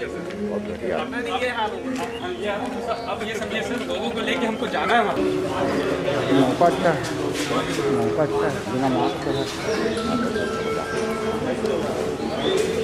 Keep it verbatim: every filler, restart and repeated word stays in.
बहुत बढ़िया। अब ये समझिए सिर्फ लोगों को लेके हमको जाना है वहाँ। मौका अच्छा है, मौका अच्छा है, बिना मास्क के है।